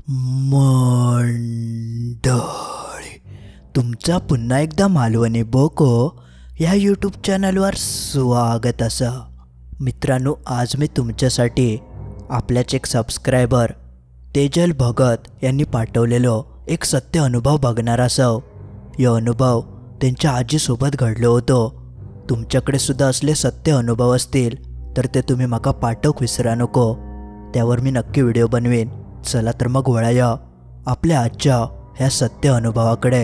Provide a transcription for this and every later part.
मंडळी, तुमचा पुन्हा एकदा मालवणी बोको या यूट्यूब चॅनलवर स्वागत असं. मित्रांनो, आज मी तुमच्यासाठी आपल्याच एक सबस्क्रायबर तेजल भगत यांनी पाठवलेलो एक सत्य अनुभव बघणार असं. यो अनुभव त्यांच्या आजीसोबत घडलो होतो. तुमच्याकडे सुद्धा असले सत्य अनुभव असतील तर ते तुम्ही माका पाठवूक विसरा नको. त्यावर मी नक्की व्हिडिओ बनवेन. चला तर मग वळूया आपल्या आजच्या ह्या सत्य अनुभवाकडे.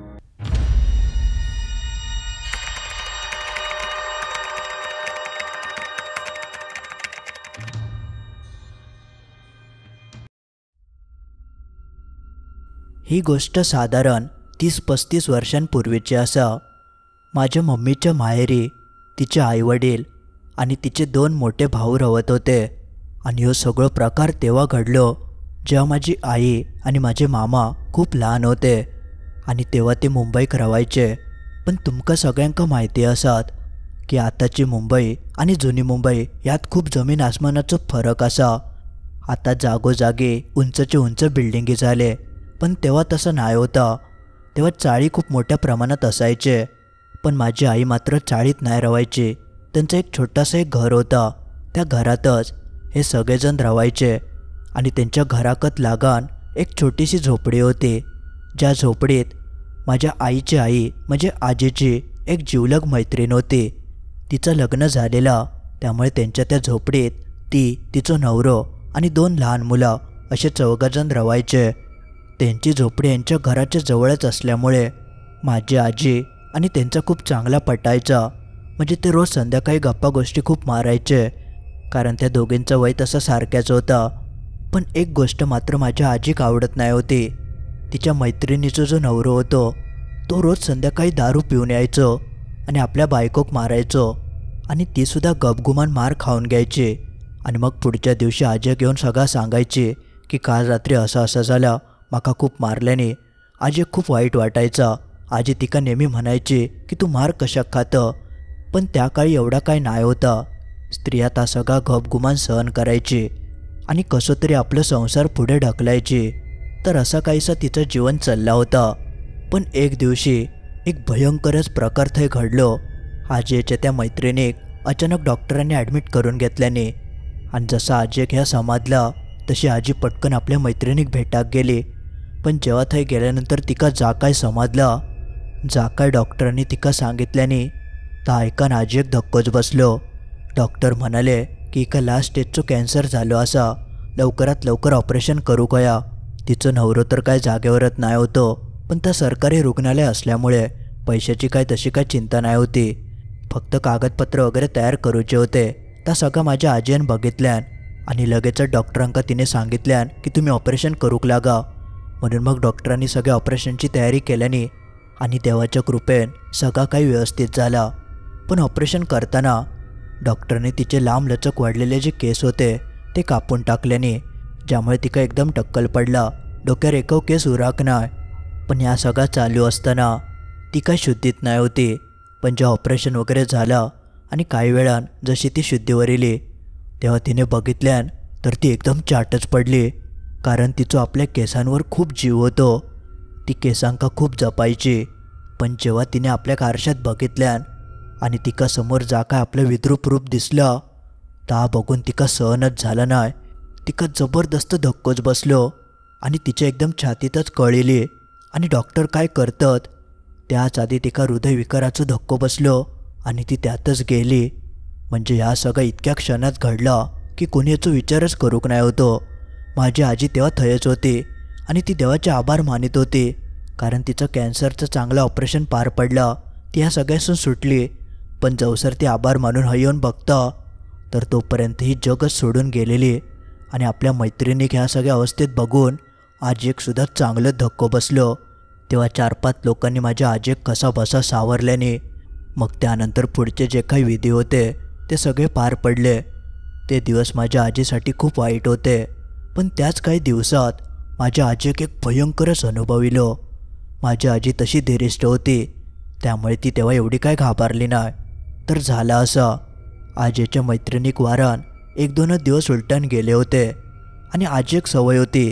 ही गोष्ट साधारण 30-35 वर्षांपूर्वीची असा. माझ्या मम्मीच्या माहेरी तिचे आईवडील आणि तिचे 2 मोठे भाऊ राहत होते. आणि हो सगळं प्रकार तेव्हा घडलो जेव्हा माझी आई आणि माझे मामा खूप लहान होते आणि तेव्हा ते मुंबईत राहायचे. पण तुमका सगळ्यांका माहिती असत की आताची मुंबई आणि जुनी मुंबई यात खूप जमीन आसमानाचा फरक असा. आता जागोजागी उंचचे उंच बिल्डिंगी झाले, पण तेव्हा तसं नाही होतं. तेव्हा चाळी खूप मोठ्या प्रमाणात असायचे. पण माझी आई मात्र चाळीत नाही राहायची. त्यांचं एक छोटंसं एक घर होतं. त्या घरातच हे सगळेजण राहायचे. आणि त्यांच्या घराकत लागण एक छोटीशी झोपडी होती. ज्या झोपडीत माझ्या आईची आई म्हणजे आजीची एक जिवलग मैत्रीण होती. तिचं लग्न झालेलं, त्यामुळे त्यांच्या त्या झोपडीत तिचं नवरो आणि 2 लहान मुलं असे 4 जण राहायचे. त्यांची झोपडी यांच्या घराच्या जवळच असल्यामुळे माझी आजी आणि त्यांचा खूप चांगला पटायचा. म्हणजे ते रोज संध्याकाळी गप्पा गोष्टी खूप मारायचे, कारण त्या दोघींचं वय तसं सारख्याच होतं. पण एक गोष्ट मात्र माझ्या आजीक आवडत नाही होती. तिच्या मैत्रिणीचा जो नवरो होतो तो रोज संध्याकाळी दारू पिऊन यायचो आणि आपल्या बायकोक मारायचो. आणि तीसुद्धा गपगुमान मार खाऊन घ्यायची. आणि मग पुढच्या दिवशी आजी घेऊन सगळं सांगायची की काल रात्री असं असं झालं, माका खूप मारल्याने. आजी खूप वाईट वाटायचा. आजी तिका नेहमी म्हणायची की तू मार कशा खातं. पण त्या काळी एवढा काय नाही होता. स्त्रिया ता सगळा गपगुमान सहन करायची आणि कसं तरी आपलं संसार पुढे ढकलायची. तर असा काहीसा तिचं जीवन चालला होता. पण एक दिवशी एक भयंकरच प्रकार थंय घडलो. आजीच्या त्या मैत्रिणीक अचानक डॉक्टरांनी ॲडमिट करून घेतल्याने. आणि जसं आजी ह्या समजला तशी आजी पटकन आपल्या मैत्रिणीक भेटाक गेली. पण जेव्हा थंय गेल्यानंतर तिका जा काय समजला, जा काय डॉक्टरांनी तिका सांगितल्याने ता ऐकन आजी एक धक्कोच बसलो. डॉक्टर म्हणाले की एका लास्ट स्टेजचं कॅन्सर झालं असा, लवकरात लवकर ऑपरेशन करू कया. तिचं नवरो तर काय जागेवरच नाही होतो, पण त्या सरकारी रुग्णालय असल्यामुळे पैशाची काय तशी काय चिंता नाही होती. फक्त कागदपत्र वगैरे तयार करूचे होते. त्या सगळं माझ्या आजीनं बघितल्यान आणि लगेचच डॉक्टरांका तिने सांगितल्यान की तुम्ही ऑपरेशन करूक लागा. म्हणून मग डॉक्टरांनी सगळ्या ऑपरेशनची तयारी केल्याने आणि देवाच्या कृपेन सगळा काही व्यवस्थित झाला. पण ऑपरेशन करताना डॉक्टरने तिचे लांब लचक वाढलेले जे केस होते ते कापून टाकल्याने, ज्यामुळे तिका एकदम टक्कल पडला. डोक्यावर एकव केस उराक नाही. पण या सगळा चालू असताना ती काय शुद्धीत नाही होती. पण जेव्हा ऑपरेशन वगैरे झालं आणि काही वेळान जशी ती शुद्धीवर येली तेव्हा तिने बघितल्यान तर ती एकदम चाटच पडली. कारण तिचं आपल्या केसांवर खूप जीव होतो. ती केसांका खूप जपायची. पण जेव्हा तिने आपल्या आरशात बघितल्यान आणि तिका समोर जा काय आपलं विद्रूप रूप दिसलं, ता बघून तिका सहनच झालं नाही. तिका जबरदस्त धक्कोच बसलो आणि तिच्या एकदम छातीतच कळली. आणि डॉक्टर काय करतात त्याच आधी तिका हृदयविकाराचं धक्को बसलो आणि ती त्यातच गेली. म्हणजे ह्या सगळं इतक्या क्षणात घडलं की कोणी याचा विचारच करूक नाही होतो. माझी आजी तेव्हा थयच होती आणि ती देवाचे आभार मानित होती, कारण तिचं कॅन्सरचं चांगलं ऑपरेशन पार पडलं. ती ह्या सगळ्यासून सुटली. पण जवसर ती आभार मानून येऊन बघतं तर तोपर्यंत ही जगच सोडून गेलेली. आणि आपल्या मैत्रिणीक ह्या सगळ्या अवस्थेत बघून आजीकसुद्धा चांगलं धक्को बसलो. तेव्हा 4-5 लोकांनी माझ्या आजीक कसा बसा सावरल्याने मग त्यानंतर पुढचे जे काही विधी होते ते सगळे पार पडले. ते दिवस माझ्या आजीसाठी खूप वाईट होते. पण त्याच काही दिवसात माझ्या आजीक एक भयंकरच अनुभव इलो. माझी आजी तशी धीरिष्ठ होती, त्यामुळे ती तेव्हा एवढी काय घाबरली नाही. तर झालं असं, आजीच्या मैत्रिणीक वारान 1-2 दिवस उलटून गेले होते. आणि आजी एक सवय होती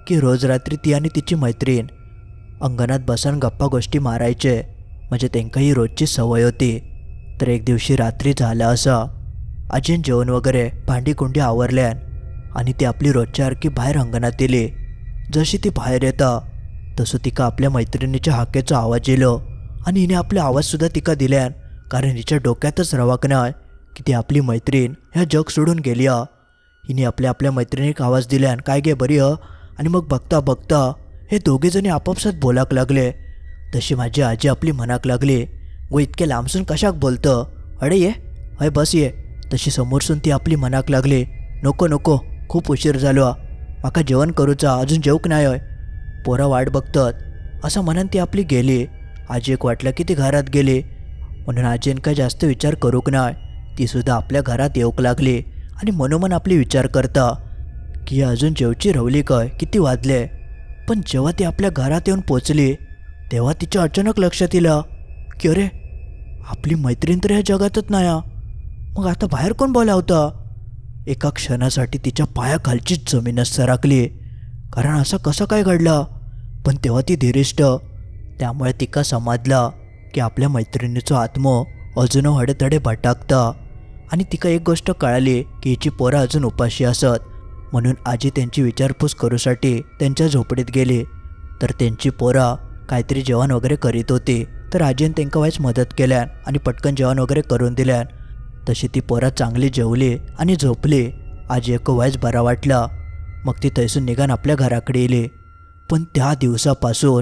की रोज रात्री ती आणि तिची मैत्रीण अंगणात बसून गप्पा गोष्टी मारायचे, म्हणजे त्यांकाही रोजची सवय होती. तर एक दिवशी रात्री झालं असं, आजीन जेवण वगैरे भांडी कुंडी आवरल्यान आणि ती आपली रोजच्यासारखी बाहेर अंगणात येली. जशी ती बाहेर येता तसं तिका आपल्या मैत्रिणीच्या हाकेचा आवाज येलो आणि हिने आपला आवाजसुद्धा तिका दिल्यान, कारण हिच्या डोक्यातच रवाकना की ती आपली मैत्रीण ह्या जग सोडून गेली. हिने आपल्या मैत्रिणीक आवाज दिल्यान, काय गे बरी आणि मग बघता बघता हे दोघेजणी आपापसात बोलाक लागले. तशी माझी आजी आपली म्हणाक लागली, गो इतके लांबसून कशाक बोलतं, अडे ये हय बस ये. तशी समोरसून ती आपली म्हणाक लागली, नको नको खूप उशीर झालो, माका जेवण करूचा, अजून जेवक नाही होय. पोरं वाट बघतात असं म्हणून ती आपली गेली. आजी एक वाटलं की ती घरात गेली, म्हणून आजीन काय जास्त विचार करूक नाही. ती सुद्धा आपल्या घरात येऊक लागली आणि मनोमन आपली विचार करता की अजून जेवची रवली काय, किती वाजले. पण जेव्हा ती आपल्या घरात येऊन पोचली तेव्हा तिच्या अचानक लक्षात येलं की अरे आपली मैत्रीण तर ह्या जगातच नाही, मग आता बाहेर कोण बोलावता. एका क्षणासाठी तिच्या पायाखालचीच जमीनच सरकली, कारण असं कसं काय घडलं. पण तेव्हा ती धीरिष्ट, त्यामुळे तिका समजला की आपल्या मैत्रिणीचं आत्मो अजून हडेतडे भटकता. आणि तिका एक गोष्ट कळाली की हिची पोरं अजून उपाशी असत. म्हणून आजी त्यांची विचारपूस करूसाठी त्यांच्या झोपडीत गेली. तर त्यांची पोरं काहीतरी जेवण वगैरे करीत होती, तर आजीने त्यांना वाईच मदत केल्यान आणि पटकन जेवण वगैरे करून दिल्यान. तशी ती पोरं चांगली जेवली आणि झोपली. आजी एक वाईच बरा वाटला. मग ती तैसून निघान आपल्या घराकडे येली. पण त्या दिवसापासून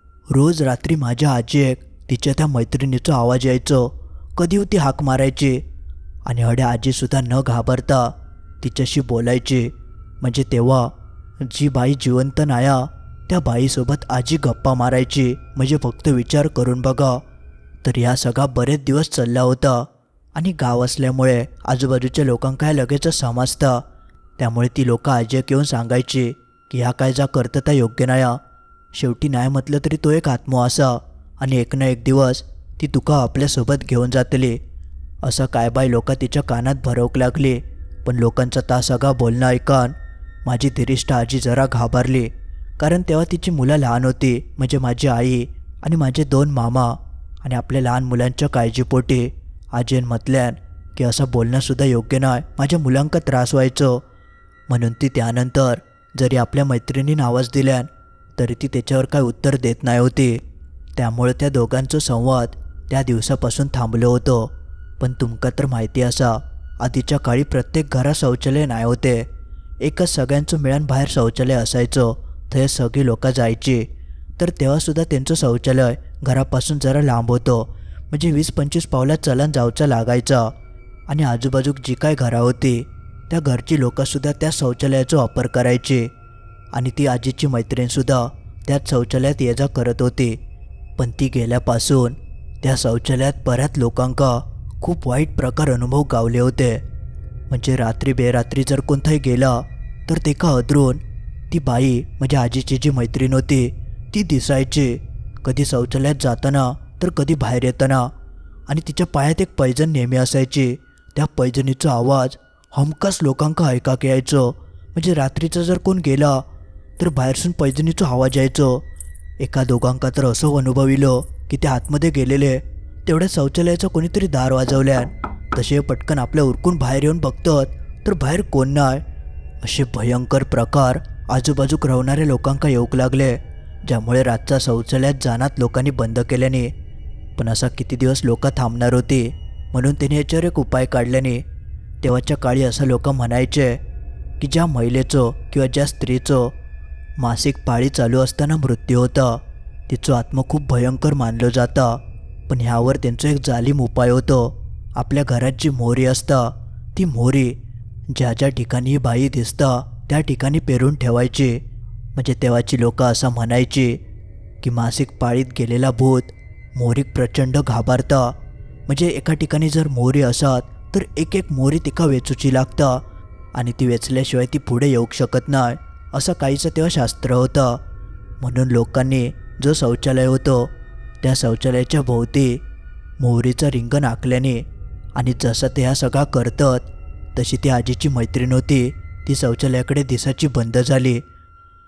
रोज रात्री माझ्या आजीक तिच्या त्या मैत्रिणीचा आवाज यायचो, कधी ती हाक मारायची आणि हड्या आजीसुद्धा न घाबरता तिच्याशी बोलायची. म्हणजे तेव्हा जी बाई जिवंत नाया त्या बाईसोबत आजी गप्पा मारायची. म्हणजे फक्त विचार करून बघा. तर ह्या सगळा बरेच दिवस चालला होता आणि गाव असल्यामुळे आजूबाजूच्या लोकांना लगेच समजतं. त्यामुळे ती लोक आजीक येऊन सांगायची की ह्या काय जा करतं त्या योग्य नाही. शेवटी नाही म्हटलं तरी तो एक आत्मा असा आणि एक ना एक दिवस ती तुका आपल्यासोबत घेऊन जातली. असं काय बाई लोक तिच्या कानात भरवक लागली. पण लोकांचा ता सगळा बोलणं ऐकून माझी धीरिष्ठ आजी जरा घाबरली, कारण तेव्हा तिची मुलं लहान होती. म्हणजे माझी आई आणि माझे 2 मामा. आणि आपल्या लहान मुलांच्या काळजीपोटी आजीने म्हटल्यान की असं बोलणंसुद्धा योग्य नाही, माझ्या मुलांका त्रास व्हायचो. म्हणून ती त्यानंतर जरी आपल्या मैत्रिणीने आवाज दिल्यान तरी ती त्याच्यावर काय उत्तर देत नाही होती. त्यामुळे त्या दोघांचं संवाद त्या दिवसापासून थांबलं होतं. पण तुमका तर माहिती असा, आधीच्या काळी प्रत्येक घरात शौचालय नाही होते. एकच सगळ्यांचं मिळून बाहेर शौचालय असायचं, ते सगळी लोक जायची. तर तेव्हासुद्धा त्यांचं शौचालय घरापासून जरा लांब होतं. म्हणजे 20-25 पावलात चलन जाऊचा लागायचा. आणि आजूबाजूक जी काय घरं होती त्या घरची लोकंसुद्धा त्या शौचालयाचा वापर करायची. आणि ती आजीची मैत्रीणसुद्धा त्याच शौचालयात ये जा करत होती. पण ती गेल्यापासून त्या शौचालयात बऱ्याच लोकांका खूप वाईट प्रकार अनुभव गावले होते. म्हणजे रात्री बेरात्री जर कोणताही गेला तर ते का अधरून ती बाई म्हणजे आजीची जी मैत्रीण होती ती दिसायची, कधी शौचालयात जाताना तर कधी बाहेर येताना. आणि तिच्या पायात एक पैजण नेहमी असायची. त्या पैजणीचा आवाज हमखास लोकांका ऐकाक यायचं. म्हणजे रात्रीचा जर कोण गेला तर बाहेरसून पैजणीचा आवाज यायचो. एका दोघांका तर असं अनुभविलं की ते आतमध्ये गेलेले तेवढ्या शौचालयाचं कोणीतरी दार वाजवल्यान. तसे पटकन आपल्या उरकून बाहेर येऊन बघतात तर बाहेर कोण नाही. असे भयंकर प्रकार आजूबाजूक राहणाऱ्या लोकांका येऊक लागले, ज्यामुळे रातचा शौचालयात जाण्यात लोकांनी बंद केल्याने. पण असा किती दिवस लोक थांबणार होती, म्हणून त्याने याच्यावर एक उपाय काढल्याने. तेव्हाच्या काळी असं लोक म्हणायचे की ज्या महिलेचं किंवा ज्या स्त्रीचं मासिक पाळी चालू असताना मृत्यू होता तिचं आत्मा खूप भयंकर मानलं जातं. पण ह्यावर त्यांचं एक जालिम उपाय होतं. आपल्या घरात जी मोहरी असता ती मोहरी ज्या ज्या ठिकाणी ही बाई दिसता त्या ठिकाणी पेरून ठेवायची. म्हणजे तेव्हाची लोक असं म्हणायची की मासिक पाळीत गेलेला भूत मोहरीक प्रचंड घाबरता. म्हणजे एका ठिकाणी जर मोहरी असत तर एक एक मोहरी तिका वेचूची लागता आणि ती वेचल्याशिवाय ती पुढे येऊ शकत नाही, असं काहीचं तेव्हा शास्त्र होतं. म्हणून लोकांनी जो शौचालय होतं त्या शौचालयाच्या भोवती मोहरीचं रिंगण आखल्याने. आणि जसं ते ह्या सगळा करतात तशी ती आजीची मैत्रीण होती ती शौचालयाकडे दिसाची बंद झाली.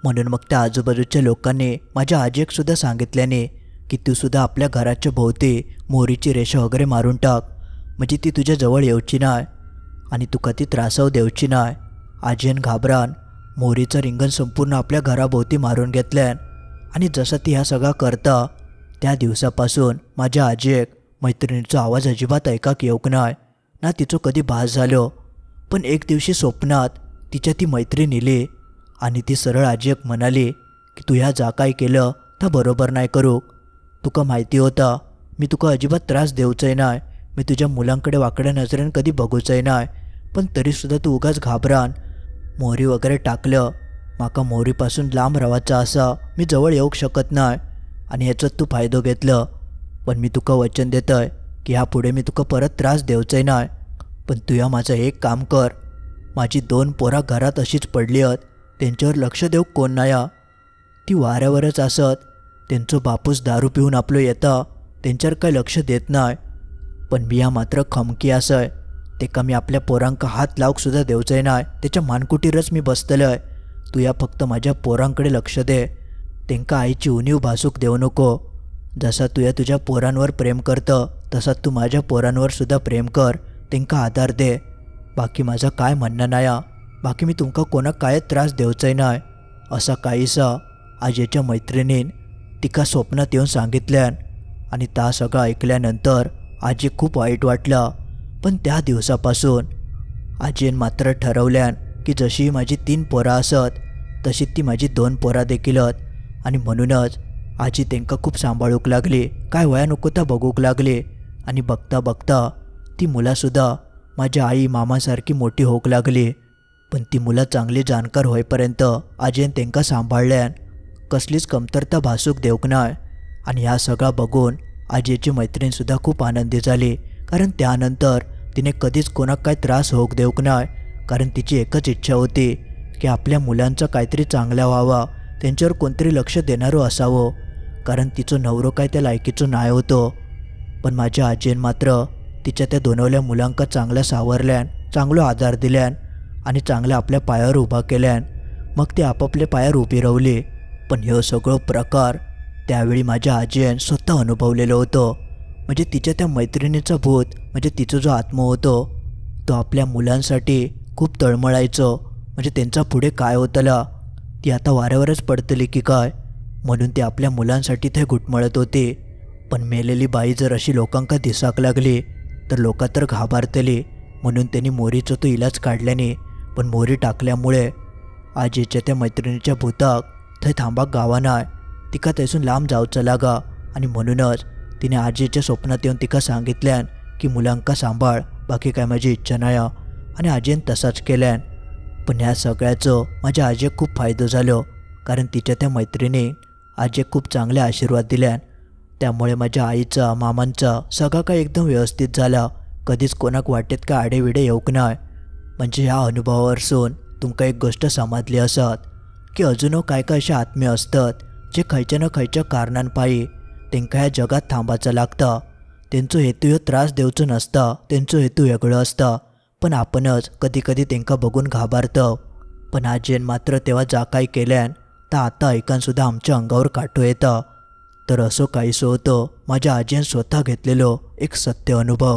म्हणून मग त्या आजूबाजूच्या लोकांनी माझ्या आजीकसुद्धा सांगितल्याने की तूसुद्धा आपल्या घराच्या भोवती मोहरीची रेषा वगैरे मारून टाक, म्हणजे ती तुझ्या जवळ येऊची नाही आणि तू कधी त्रासाव देऊची नाही. आजीन घाबरान मोहरीचं रिंगण संपूर्ण आपल्या घराभोवती मारून घेतल्यान आणि जसं ती ह्या सगळा करता त्या दिवसापासून माझ्या आजीक मैत्रिणीचा आवाज अजिबात ऐकाक येऊक नाही ना तिचो कधी भास झालो. पण एक दिवशी स्वप्नात तिच्या ती मैत्रीण इली आणि ती सरळ आजीक म्हणाली की तू ह्या जा काय केलं ता बरोबर नाही करूक. तुका माहिती होता मी तुका अजिबात त्रास देऊचंय नाही, मी तुझ्या मुलांकडे वाकड्या नजरेन कधी बघूचंय नाही, पण तरीसुद्धा तू उगाच घाबरान मोहरी वगैरे टाकलं. माका मोहरीपासून लांब राहायचं असा मी जवळ येऊक शकत नाही आणि ह्याचात तू फायदो घेतलं. पण मी तुका वचन देतय की ह्यापुढे मी तुका परत त्रास देऊचंय नाही. पण तू या माझं एक काम कर, माझी 2 पोरा घरात अशीच पडली आहेत, त्यांच्यावर लक्ष देऊक कोण नाही. ती वाऱ्यावरच असत, त्यांचं बापूस दारू पिऊन आपलं येता, त्यांच्यावर काय लक्ष देत नाही. पण मी या मात्र खमकी असय, तेका मी आपल्या पोरांका हात लावूकसुद्धा देऊचंय नाही, त्याच्या मानकुटीरच मी बसतलंय. तू या फक्त माझ्या पोरांकडे लक्ष दे, त्यांका आईची उणीव भासूक देऊ नको. जसा तू या तुझ्या पोरांवर प्रेम करतं तसा तू माझ्या पोरांवर सुद्धा प्रेम कर, त्यांका आधार दे. बाकी माझं काय म्हणणं नाही, बाकी मी तुमका कोणाक काय त्रास देऊचंय नाही. असा काहीसा आजीच्या मैत्रिणीन तिका स्वप्नात येऊन सांगितल्यान आणि ता सगळं ऐकल्यानंतर आजी खूप वाईट वाटलं. पण त्या दिवसापासून आजीन मात्र ठरवल्यान की जशी माझी 3 पोरा असत तशी ती माझी 2 पोरा देखील आहेत आणि म्हणूनच आजी त्यांका खूप सांभाळूक लागली, काय वया नको त्या बघूक लागली आणि बघता बघता ती मुलासुद्धा माझ्या आई मामासारखी मोठी होऊक लागली. पण ती मुलं चांगली जाणकार होईपर्यंत आजीन त्यांका सांभाळल्यान कसलीच कमतरता भासूक देऊक नाही. आणि ह्या सगळा बघून आजीची मैत्रीणसुद्धा खूप आनंदी झाली, कारण त्यानंतर तिने कधीच कोणाक काय त्रास होऊक देऊक नाही. कारण तिची एकच इच्छा होती की आपल्या मुलांचा काहीतरी चांगला व्हावा, त्यांच्यावर कोणतरी लक्ष देणारं असावं, कारण तिचं नवरो काय त्या लायकीचं नाही होतं. पण माझ्या आजीन मात्र तिच्या त्या दोनवल्या मुलांका चांगल्या सावरल्यान, चांगलो आधार दिल्यान आणि चांगल्या आपल्या पायावर उभा केल्यान. मग ते आपापल्या पायावर उभी रावली. पण हे सगळं प्रकार त्यावेळी माझ्या आजीन स्वतः अनुभवलेलं होतं. म्हणजे तिच्या त्या मैत्रिणीचं भूत, म्हणजे तिचा जो आत्मा होतो तो आपल्या मुलांसाठी खूप तळमळायचं. म्हणजे त्यांचा पुढे काय होतला, ती आता वाऱ्यावरच पडतली की काय, म्हणून ती आपल्या मुलांसाठी ते घुटमळत होती. पण मेलेली बाई जर अशी लोकांका दिसाक लागली तर लोक तर घाबरतली, म्हणून त्यांनी मोहरीचा तो इलाज काढल्याने. पण मोहरी टाकल्यामुळे आजीच्या त्या मैत्रिणीच्या भूताक थंय थांबाक गावा नाही, तिका थंयसून लांब जावचं लागा. आणि म्हणूनच तिने आजीच्या स्वप्नात येऊन तिका सांगितल्यान की मुलांका सांभाळ, बाकी काय माझी इच्छा नाही. आणि आजीन तसाच केल्यान. पण ह्या सगळ्याचं माझ्या आजीक खूप फायदो झालो, कारण तिच्या त्या मैत्रिणी आजीक खूप चांगले आशीर्वाद दिल्यान. त्यामुळे माझ्या आईचा मामांचा सगळा काय एकदम व्यवस्थित झाला, कधीच कोणाक वाटेत का आडेविडे येऊक नाही. म्हणजे ह्या अनुभवावरसून तुमका एक गोष्ट समजली असत की अजून काय काय असे आत्मे असतात जे खयच्या ना खयच्या कारणांपायी त्यांका ह्या जगात थांबाचं लागतं. त्यांचो हेतू ह्यो त्रास देऊचो नसता, त्यांचो हेतू वेगळो असता. पण आपणच कधी कधी त्यांका बघून घाबरतो. पण आजीन मात्र तेव्हा जा काय केल्यान ता आता ऐकानसुद्धा आमच्या अंगावर काटो येतं. तर असं काहीसं होतं माझ्या आजीन स्वतः घेतलेलो एक सत्य अनुभव.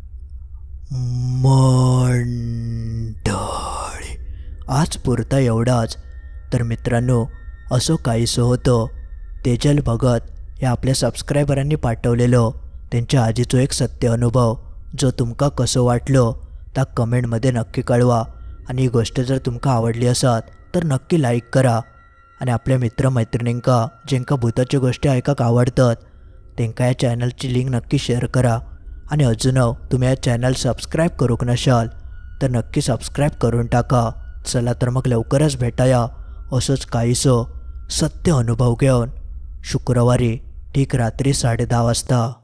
मंडळी, आज पुरता एवढाच. तर मित्रांनो, असं काहीसं होतं तेजल भगत या आपल्या सबस्क्रायबरांनी पाठवलेलं त्यांच्या आजीचं एक सत्य अनुभव. जो तुमका कसं वाटलं त्या कमेंटमध्ये नक्की कळवा. आणि ही गोष्ट जर तुमका आवडली असत तर नक्की लाईक करा. आणि आपल्या मित्रमैत्रिणींका ज्यांका भूताच्या गोष्टी ऐकाक आवडतात त्यांका या चॅनलची लिंक नक्की शेअर करा. आणि अजून तुम्ही या चॅनल सबस्क्राईब करूक नशाल तर नक्की सबस्क्राईब करून टाका. चला तर मग लवकरच भेटाया असंच काहीसं सत्य अनुभव घेऊन शुक्रवारी ठीक रात्री 10:30 वाजता.